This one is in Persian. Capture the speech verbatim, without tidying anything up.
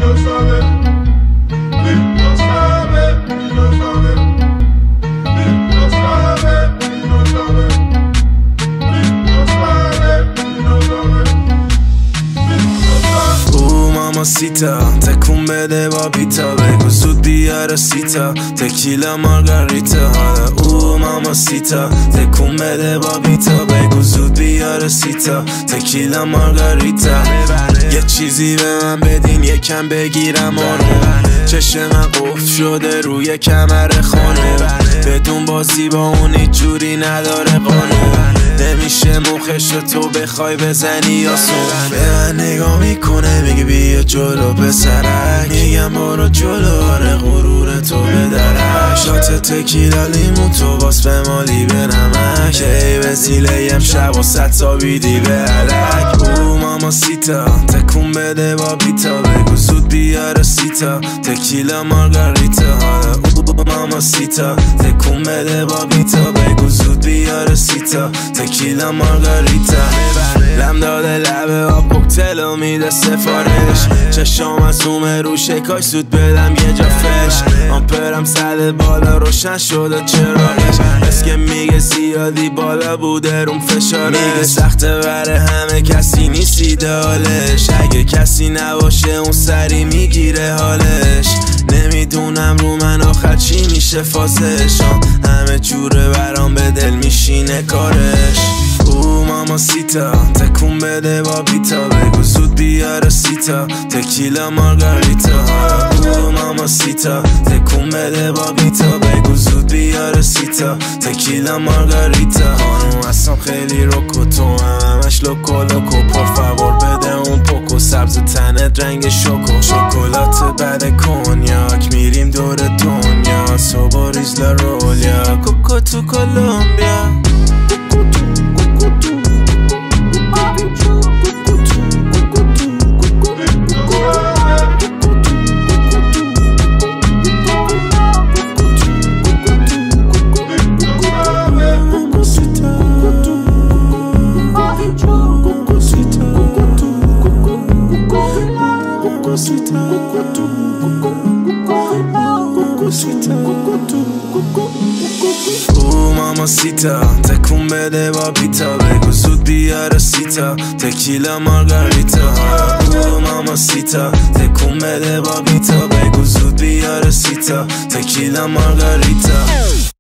lo sabe, Lil lo sabe, Lil lo sabe, Lil lo sabe, Lil lo sabe, Lil lo sabe, Lil lo sabe, Lil lo sabe. او ماماسیتا تکون بده با بیتا، بگو زود بیاره سیتا تکیلا مارگاریتا. حالا او ماماسیتا تکون بده با بیتا، بگو زود بیاره سیتا تکیلا مارگاریتا. یه چیزی به من بدین یکم بگیرم آنو، چشم من قفل شده روی کمر خانو، بدون بازی با اون هیچ جوری نداره قانون. نمیشه مخش رو تو بخوای بزنی آسون. به من نگاه میکنه میگه بیا جلو پسرک، میگم برو جلو آره غرور تو بدرک. شات تکیلا لیمون تو باس به مالی به نمک، ای وسیله امشب و ست تا بیدی به علک. او ماماسیتا تکون بده با بیتا، بگو زود بیاره سیتا تکیلا مارگاریتا. حالا او ماماسیتا تکون بده با بیتا، بگو زود بیاره سیتا تکیلا مارگاریتا. لم داده لبه آب کوکتلو میده سفارش، چشام از زومه رو شکاش زود بدم یه جا فش. آمپرم صد بالا روشن شده چراغش، بس که میگه زیادی بالا بوده روم فشارش. میگه سخته بره همه کسی نیست ایدالش، اگه کسی نباشه اون سری میگیره حالش. نمیدونم رو من آخر چی میشه فازش، همه جوره برام به دل میشینه کارش. او ماماسیتا تکون بده با بیتا، بگو زود بیاره سیتا تکیلا مارگاریتا. او ماماسیتا تکون بده با بیتا، بگو زود بیاره سیتا تکیلا مارگاریتا. خانوم اصلا خیلی روکو تو هم همش لوکو لوکو، پر فاور بده اون پوکو سبز تنت رنگ شوکو. شکلات بعد کنیاک میریم دور دنیا، صبح ریز لارولیا کوکو تو کولومبیا. او ماماسیتا تکون بده با بیتا، بگو زود بیاره سیتا تکیلا مارگاریتا. او ماماسیتا تکون بده با بیتا، بگو زود بیاره سیتا تکیلا مارگاریتا.